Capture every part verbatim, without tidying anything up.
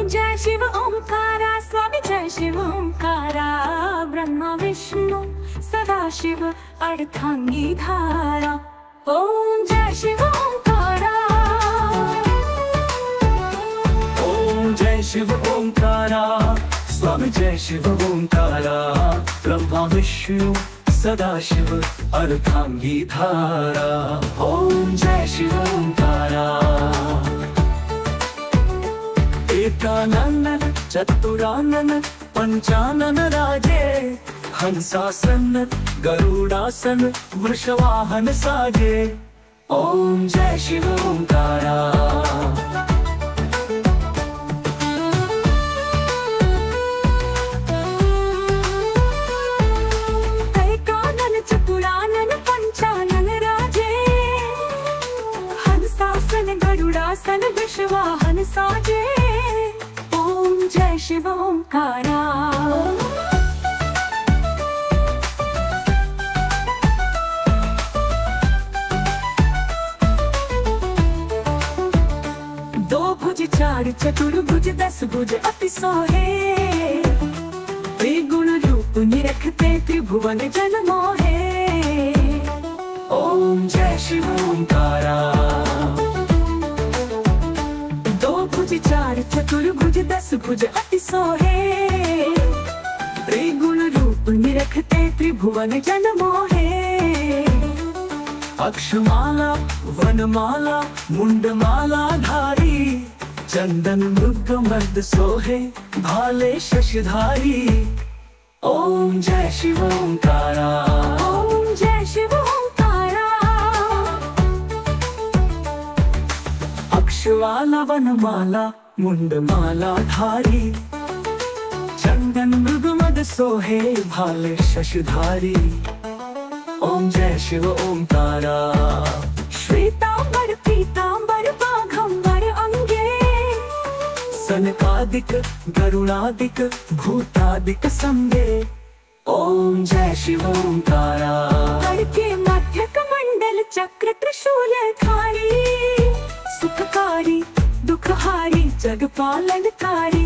जय शिव ओंकारा स्वामी जय शिव ओंकारा ब्रह्मा विष्णु सदा शिव अर्धांगी धारा। ओम जय शिव ओंकारा ओम जय शिव ओंकारा स्वामी जय शिव ओंकारा ब्रह्मा विष्णु सदा शिव अर्धांगी धारा। ओम जय शिव ओंकारा एकानन चतुरानन पंचानन राजे हंसासन गरुड़ासन वृषवाहन साजे। ओम जय शिव ओंकारा एकानन चतुरानन पंचानन राजे हंसासन गरुड़ासन वृषवाहन साजे। ओम जय शिव ओंकारा दो भुज चार चतुर्भुज दस भुज अति सोहे त्रिगुण रूप निरखते त्रिभुवन जन मोहे। ओम जय शिव ओंकारा दो भुज चार चतुर्भुज दस भुज अति सोहे त्रिगुण रूप निरखते त्रिभुवन जन मोहे। अक्षमाला वनमाला मुंडमाला धारी चंदन मृग मर्द सोहे भाले शशधारी। ओम जय शिव ओंकारा ओम जय शिव ओंकारा अक्षमाला वनमाला मुंडमाला धारी चंदन मृग मद सोहे भाले शशधारी। ओम जय शिव ओंकारा श्वेतांबर पीतांबर बाघंबर अंगे सनकादिक गरुड़ादिक भूतादिक संगे। ओम जय शिव ओंकारा के मध्य कमंडल चक्र त्रिशूल धारी सुखकारी दुखहारी जगपालनकारी।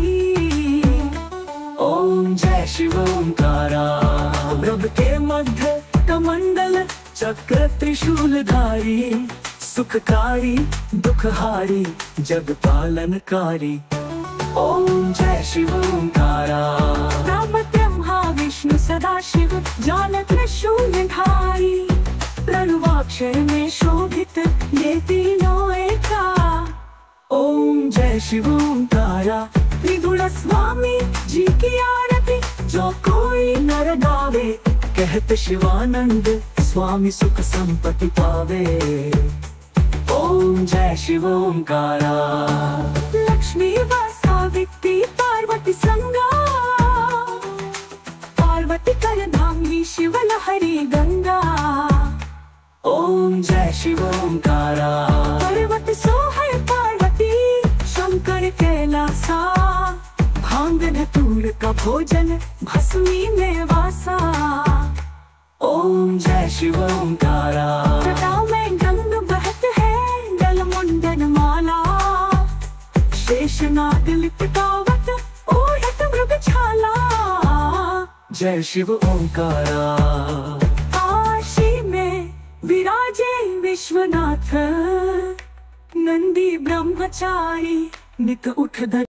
ओम जय शिव ओंकारा रब के मध्य कमंडल चक्र त्रिशूल धारी सुखकारी दुखहारी जगपालनकारी। ओम जय शिव ओंकारा राम ब्रह्मा विष्णु सदा शिव ज्ञान त्रिशूल धारी प्रणवाक्षर में शोभित ये तीनों एका। ओम जय शिव ओंकारा त्रिगुण स्वामी जी की आरती जो कोई नर गावे कहते शिवानंद स्वामी सुख संपत्ति पावे। ओम जय शिव ओंकारा लक्ष्मी व सावित्री पार्वती संगा पार्वती करधांगी शिव लहरी गंगा। ओम जय शिव ओंकारा पार्वती सोहर पार्वती शंकर कैलासा भांग धतूर का भोजन भस्मी में वासा। ओम जय शिव ओंकारा जटा में गंग बहत है गल मुंडन माला शेषनाग लिपटावत ओढ़त मृग छाला। जय शिव ओंकारा काशी में विराजे विश्वनाथ नंदी ब्रह्मचारी नित उठ